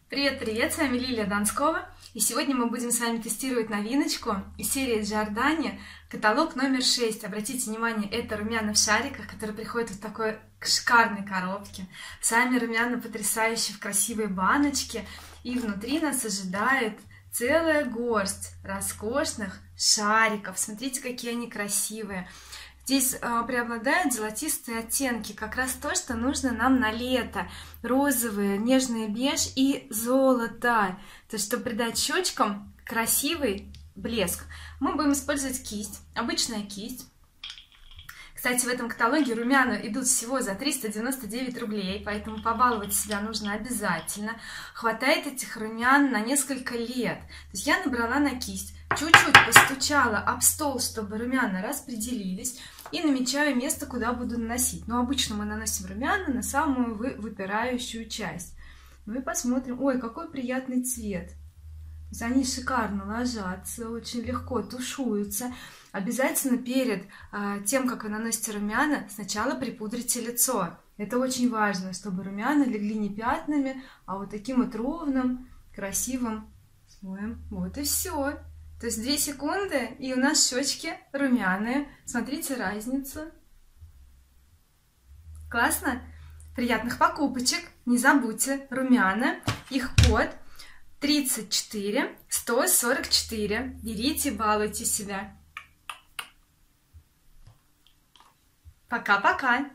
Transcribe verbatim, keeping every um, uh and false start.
Привет-привет, с вами Лилия Донскова, и сегодня мы будем с вами тестировать новиночку из серии Giordani, каталог номер шесть. Обратите внимание, это румяна в шариках, которые приходят в такой шикарной коробке. Сами румяна потрясающие в красивой баночке, и внутри нас ожидает целая горсть роскошных шариков. Смотрите, какие они красивые. Здесь э, преобладают золотистые оттенки, как раз то, что нужно нам на лето. Розовые, нежный беж и золото. То есть, чтобы придать щечкам красивый блеск. Мы будем использовать кисть, обычная кисть. Кстати, в этом каталоге румяна идут всего за триста девяносто девять рублей, поэтому побаловать себя нужно обязательно. Хватает этих румян на несколько лет. То есть я набрала на кисть, чуть-чуть постучала об стол, чтобы румяна распределились, и намечаю место, куда буду наносить. Но обычно мы наносим румяна на самую выпирающую часть. Ну и посмотрим. Ой, какой приятный цвет. То есть они шикарно ложатся, очень легко тушуются. Обязательно перед а, тем, как вы наносите румяна, сначала припудрите лицо. Это очень важно, чтобы румяна легли не пятнами, а вот таким вот ровным, красивым слоем. Вот и все. То есть две секунды, и у нас щечки румяные. Смотрите разницу. Классно? Приятных покупочек. Не забудьте, румяна, их код тридцать четыре сто сорок четыре. Берите, балуйте себя. Пока-пока.